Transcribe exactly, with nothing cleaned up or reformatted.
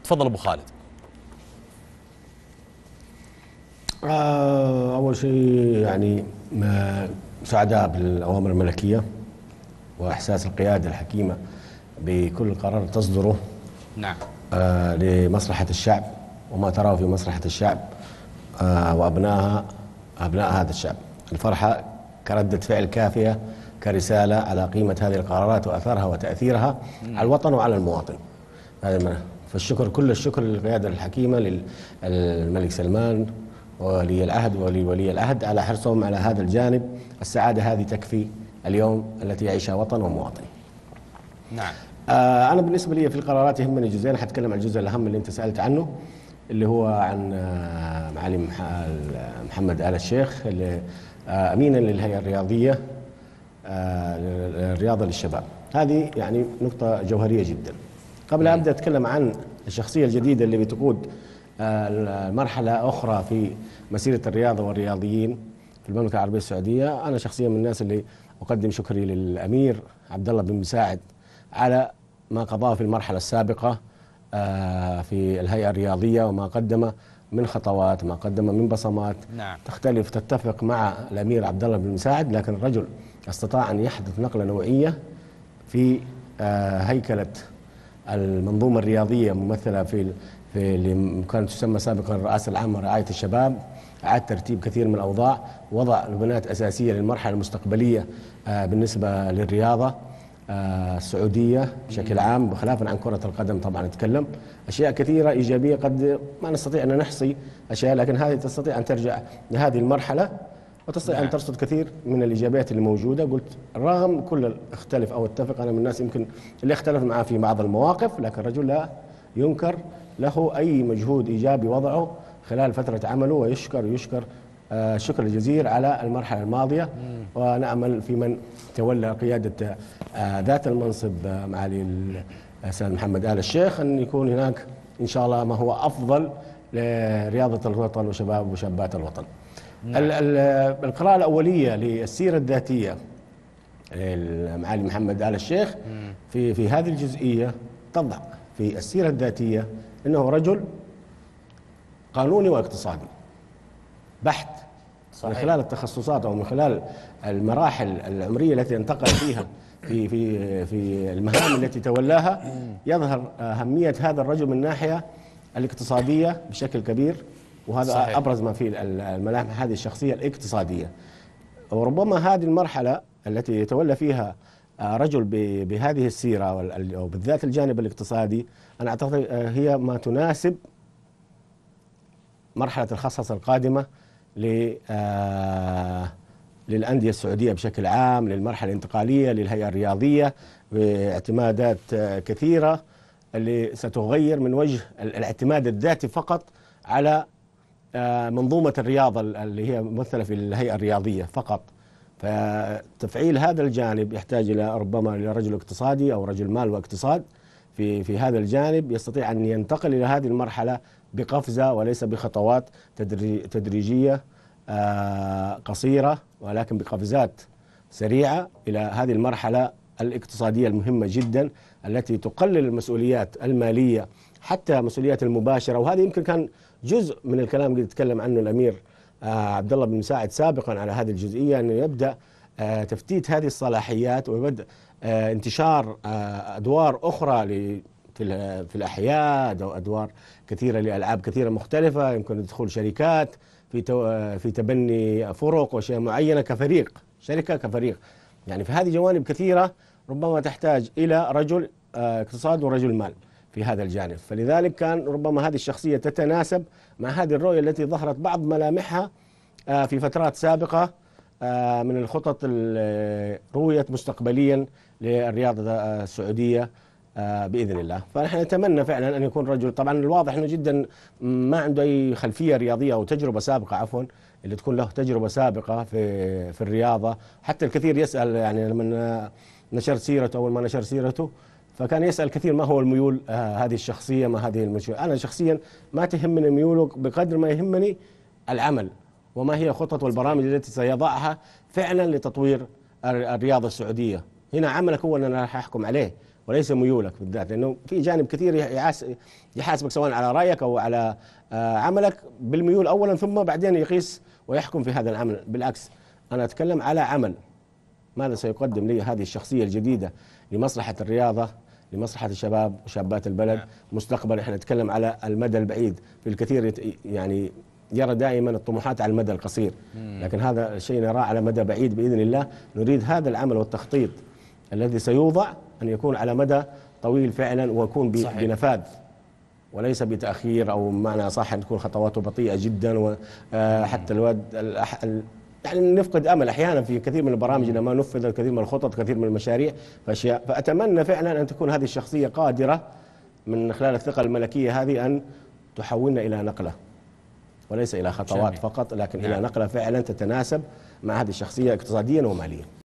تفضل ابو خالد. آه أول شيء يعني ما سعداء بالأوامر الملكية وإحساس القيادة الحكيمة بكل قرار تصدره نعم. آه لمصلحة الشعب وما تراه في مصلحة الشعب آه وأبنائها أبناء هذا الشعب. الفرحة كردة فعل كافية كرسالة على قيمة هذه القرارات وأثرها وتأثيرها مم. على الوطن وعلى المواطن. هذا فالشكر كل الشكر للقيادة الحكيمة للملك سلمان ولي العهد ولي ولي العهد على حرصهم على هذا الجانب. السعادة هذه تكفي اليوم التي يعيشها وطن ومواطن. نعم. آه أنا بالنسبة لي في القرارات يهمني جزئين، حتكلم عن الجزء الأهم اللي أنت سألت عنه اللي هو عن آه معالي محمد آل الشيخ اللي آه أمينا للهيئة الرياضية آه الرياضة للشباب. هذه يعني نقطة جوهرية جدا. قبل أن أبدأ أتكلم عن الشخصية الجديدة اللي بتقود مرحلة أخرى في مسيرة الرياضة والرياضيين في المملكة العربية السعودية، أنا شخصيا من الناس اللي أقدم شكري للأمير عبد الله بن مساعد على ما قضاه في المرحلة السابقة في الهيئة الرياضية وما قدم من خطوات ما قدم من بصمات. نعم. تختلف تتفق مع الأمير عبد الله بن مساعد، لكن الرجل استطاع أن يحدث نقلة نوعية في هيكلة المنظومة الرياضية ممثلة في في اللي كانت تسمى سابقا الرئاسة العامة رعاية الشباب. أعاد ترتيب كثير من الأوضاع، وضع بنات أساسية للمرحلة المستقبلية بالنسبة للرياضة السعودية بشكل عام، بخلافا عن كرة القدم. طبعا نتكلم أشياء كثيرة إيجابية قد ما نستطيع أن نحصي أشياء، لكن هذه تستطيع أن ترجع لهذه المرحلة وتستطيع أن ترصد كثير من الإيجابيات اللي موجودة. قلت رغم كل اختلف أو اتفق، أنا من الناس يمكن اللي اختلف معه في بعض المواقف، لكن رجل لا ينكر له أي مجهود إيجابي وضعه خلال فترة عمله، ويشكر يشكر آه شكر الجزير على المرحلة الماضية. ونأمل في من تولى قيادة آه ذات المنصب آه معالي الأستاذ محمد آل الشيخ أن يكون هناك إن شاء الله ما هو أفضل لرياضة الوطن وشباب وشابات الوطن. نعم. القراءة الأولية للسيرة الذاتية معالي محمد آل الشيخ في في هذه الجزئية تضع في السيرة الذاتية أنه رجل قانوني واقتصادي بحت. صحيح. من خلال التخصصات أو من خلال المراحل العمرية التي انتقل فيها في في في المهام التي تولاها يظهر أهمية هذا الرجل من الناحية الاقتصادية بشكل كبير، وهذا صحيح. أبرز ما في الملامح هذه الشخصية الاقتصادية. وربما هذه المرحلة التي يتولى فيها رجل بهذه السيرة وبالذات الجانب الاقتصادي، أنا أعتقد هي ما تناسب مرحلة الخصخصة القادمة للأندية السعودية بشكل عام، للمرحلة الانتقالية للهيئة الرياضية باعتمادات كثيرة اللي ستغير من وجه الاعتماد الذاتي فقط على منظومة الرياضة اللي هي ممثلة في الهيئة الرياضية فقط. فتفعيل هذا الجانب يحتاج إلى ربما إلى رجل اقتصادي أو رجل مال واقتصاد في في هذا الجانب، يستطيع أن ينتقل إلى هذه المرحلة بقفزة وليس بخطوات تدريجية قصيرة، ولكن بقفزات سريعة إلى هذه المرحلة الاقتصادية المهمة جدا التي تقلل المسؤوليات المالية حتى مسؤوليات المباشرة. وهذا يمكن كان جزء من الكلام اللي يتكلم عنه الأمير عبد الله بن مساعد سابقا على هذه الجزئية، أنه يبدأ تفتيت هذه الصلاحيات ويبدأ انتشار أدوار أخرى في في الأحياء أو أدوار كثيرة لألعاب كثيرة مختلفة، يمكن دخول شركات في في تبني فرق وأشياء معينة كفريق شركة كفريق. يعني في هذه جوانب كثيرة ربما تحتاج إلى رجل اقتصاد ورجل مال في هذا الجانب. فلذلك كان ربما هذه الشخصية تتناسب مع هذه الرؤية التي ظهرت بعض ملامحها في فترات سابقة من الخطط رؤية مستقبليا للرياضة السعودية بإذن الله. فنحن نتمنى فعلا أن يكون رجل، طبعا الواضح أنه جدا ما عنده أي خلفية رياضية أو تجربة سابقة عفوا اللي تكون له تجربة سابقة في في الرياضة. حتى الكثير يسأل يعني لما نشر سيرته أول ما نشر سيرته فكان يسأل كثير ما هو الميول آه هذه الشخصية ما هذه المشكلة. أنا شخصيا ما تهمني ميوله بقدر ما يهمني العمل وما هي خطط والبرامج التي سيضعها فعلا لتطوير الرياضة السعودية. هنا عملك هو أن أنا راح أحكم عليه، وليس ميولك بالذات، لانه في جانب كثير يحاس- يحاسبك سواء على رايك او على آه، عملك بالميول اولا، ثم بعدين يقيس ويحكم في هذا العمل. بالعكس، انا اتكلم على عمل، ماذا سيقدم لي هذه الشخصيه الجديده لمصلحه الرياضه، لمصلحه الشباب وشابات البلد نعم. مستقبلا. احنا نتكلم على المدى البعيد، في الكثير يت- يعني يرى دائما الطموحات على المدى القصير، لكن هذا الشيء نراه على مدى بعيد باذن الله. نريد هذا العمل والتخطيط الذي سيوضع ان يكون على مدى طويل فعلا، ويكون ب- صحيح. بنفاذ وليس بتاخير، او معنى صح ان تكون خطواته بطيئه جدا، وحتى الواد الأح- ال- يعني نفقد امل احيانا في كثير من البرامج لما نفذ الكثير من الخطط، كثير من المشاريع فاشياء. فاتمنى فعلا ان تكون هذه الشخصيه قادره من خلال الثقه الملكيه هذه ان تحولنا الى نقله، وليس الى خطوات جميل. فقط، لكن نعم. الى نقله فعلا تتناسب مع هذه الشخصيه اقتصاديا وماليا.